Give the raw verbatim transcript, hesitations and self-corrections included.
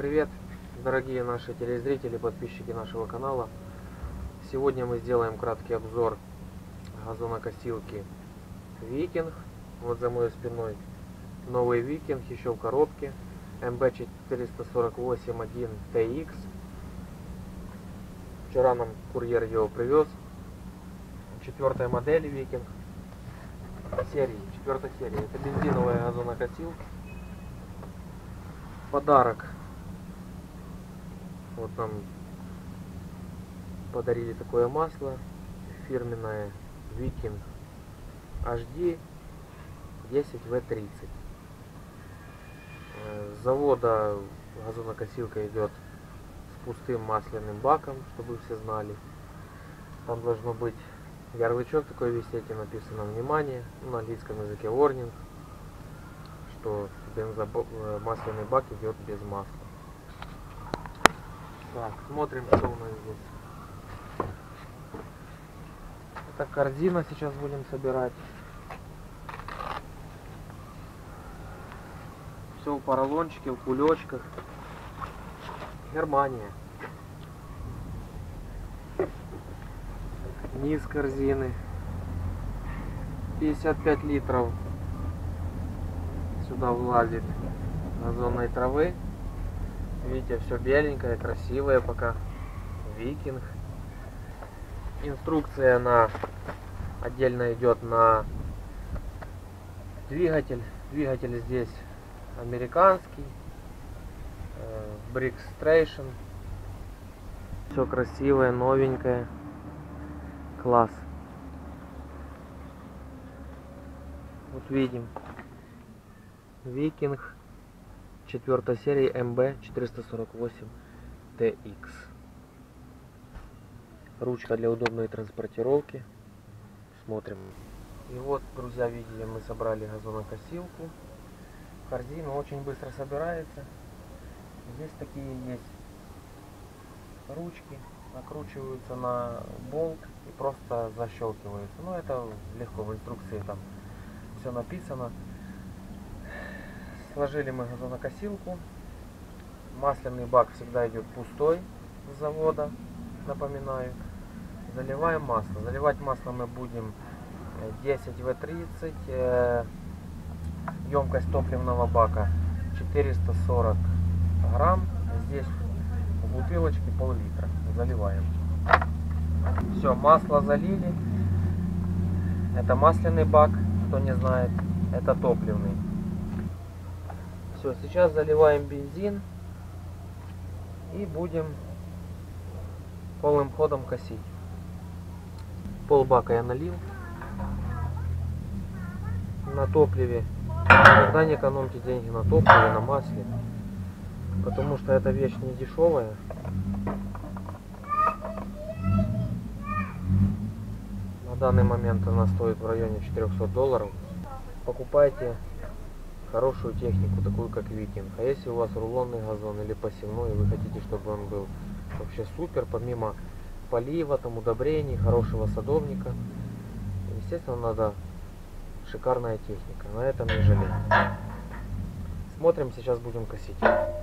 привет, дорогие наши телезрители, подписчики нашего канала. Сегодня мы сделаем краткий обзор газонокосилки Викинг. Вот за моей спиной новый Викинг, еще в коробке, эм бэ четыреста сорок восемь один тэ икс. Вчера нам курьер его привез. Четвертая модель Викинг серии, четвертой серии. Это бензиновая газонокосилка. Подарок. Вот нам подарили такое масло фирменное Викинг эйч ди десять вэ тридцать. С завода газонокосилка идет с пустым масляным баком, чтобы вы все знали. Там должно быть ярлычок такой висеть, и написано внимание, ну, на английском языке warning, что бензобак, масляный бак идет без масла. Так, смотрим, что у нас здесь. Это корзина, сейчас будем собирать. Все в поролончике, в кулечках. Германия. Низ корзины. пятьдесят пять литров. Сюда влазит газонной травы. Видите, все беленькое, красивое пока. Викинг. Инструкция на отдельно идет на двигатель. Двигатель здесь американский. Брикстрейшн. Все красивое, новенькое. Класс. Вот видим. Викинг четвертой серии эм бэ четыреста сорок восемь тэ икс. Ручка для удобной транспортировки. Смотрим. И вот, друзья, видели, мы собрали газонокосилку. Корзина очень быстро собирается. Здесь такие есть ручки, накручиваются на болт и просто защелкиваются. Ну, это легко, в инструкции там все написано. Сложили мы газонокосилку. Масляный бак всегда идет пустой с завода, напоминаю. Заливаем масло. Заливать масло мы будем десять вэ тридцать. Емкость топливного бака четыреста сорок грамм. Здесь в бутылочке пол-литра. Заливаем. Все, масло залили. Это масляный бак, кто не знает. Это топливный. Все, сейчас заливаем бензин и будем полным ходом косить. Пол бака я налил. На топливе. Никогда не экономьте деньги на топливе, на масле, потому что эта вещь не дешевая. На данный момент она стоит в районе четырёхсот долларов. Покупайте хорошую технику, такую как Викинг. А если у вас рулонный газон или посевной, и вы хотите, чтобы он был вообще супер, помимо полива, там, удобрений, хорошего садовника, естественно, надо шикарная техника. На этом не жалеть. Смотрим, сейчас будем косить.